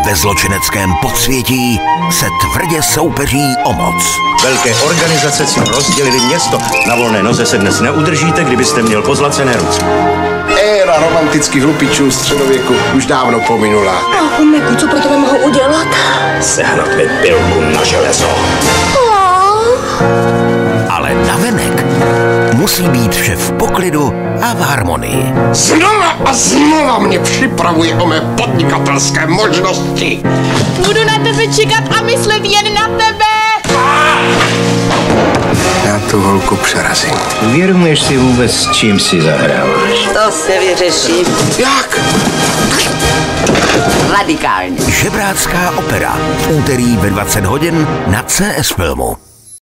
Ve zločineckém podsvětí se tvrdě soupeří o moc. Velké organizace si rozdělili město. Na volné noze se dnes neudržíte, kdybyste měl pozlacené ruce. Éra romantických hlupičů středověku už dávno pominula. A Meku, co pro tebe mohu udělat? Sehnat mi pilku na železo. Ale navenek musí být vše v poklidu a v harmonii. Znova a znova mě připravuje o mé podnikatelské možnosti. Budu na tebe čekat a myslet jen na tebe. Já tu holku přerazím. Uvědomuješ si vůbec, s čím si zahráváš? To se vyřeší. Jak? Radikálně. Žebrácká opera. V úterý ve 20 hodin na CS Filmu.